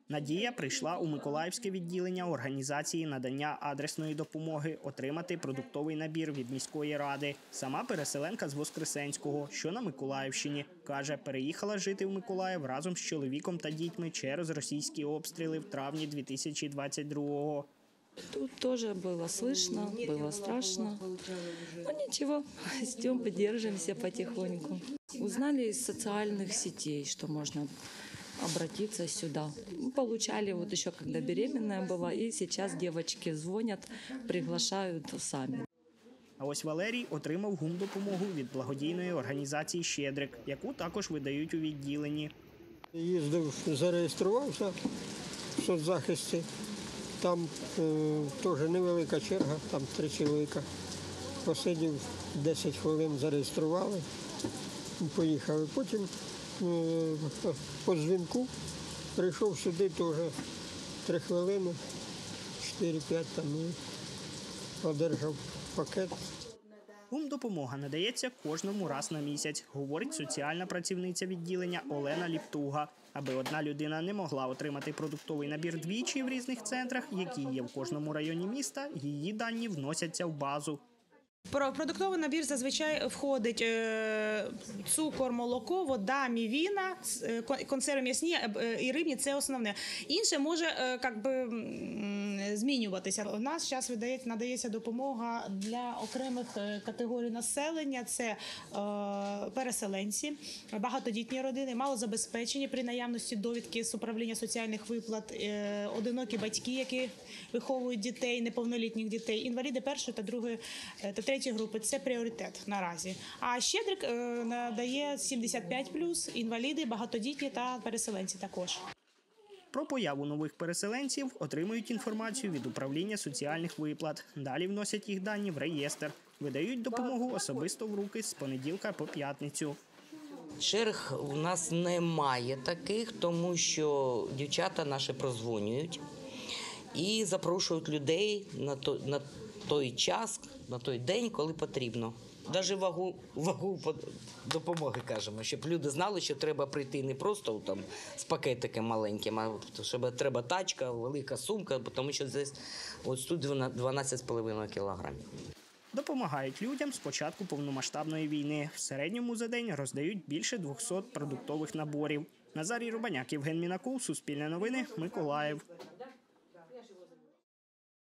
Надія прийшла у Миколаївське відділення організації надання адресної допомоги отримати продуктовий набір від міської ради. Сама переселенка з Воскресенського, що на Миколаївщині. Каже, переїхала жити в Миколаїв разом з чоловіком та дітьми через російські обстріли в травні 2022-го. Тут тоже было слышно, было страшно. Но ничего, ждем, поддерживаемся потихоньку. Узнали из социальных сетей, что можно обратиться сюда. Получали вот еще, когда беременная была, и сейчас девочки звонят, приглашают сами. А ось Валерій отримав гумдопомогу від благодійної організації «Щедрик», яку також видають у відділенні. Їздив, зареєструвався в соцзахисті. Там теж невелика черга, там 3 чоловіка. Посидів 10 хвилин, зареєстрували, поїхали. Потім по дзвінку прийшов сюди теж 3 хвилини, 4-5 там і одержав пакет. Гумдопомога надається кожному раз на місяць, говорить соціальна працівниця відділення Олена Ліптуга. Аби одна людина не могла отримати продуктовий набір двічі в різних центрах, які є в кожному районі міста, її дані вносяться в базу. Про продуктовий набір зазвичай входить цукор, молоко, вода, мівіна, консерви м'ясні і рибні – це основне. Інше може змінюватися. У нас зараз надається допомога для окремих категорій населення. Це переселенці, багатодітні родини, малозабезпечені при наявності довідки з управління соціальних виплат, одинокі батьки, які виховують дітей, неповнолітніх дітей, інваліди першої та другої та третьої групи – це пріоритет наразі. А «Щедрик» надає 75+, інваліди, багатодітні та переселенці також. Про появу нових переселенців отримують інформацію від управління соціальних виплат. Далі вносять їх дані в реєстр. Видають допомогу особисто в руки з понеділка по п'ятницю. Черг у нас немає таких, тому що дівчата наші прозвонюють і запрошують людей на той час, на той день, коли потрібно. Навіть вагу допомоги кажемо, щоб люди знали, що треба прийти не просто там з пакетиком маленьким, а щоб треба тачка, велика сумка, тому що тут 12,5 кілограмів. Допомагають людям з початку повномасштабної війни. В середньому за день роздають більше 200 продуктових наборів. Назарій Рубаняк, Євген Мінаков, Суспільне новини, Миколаїв.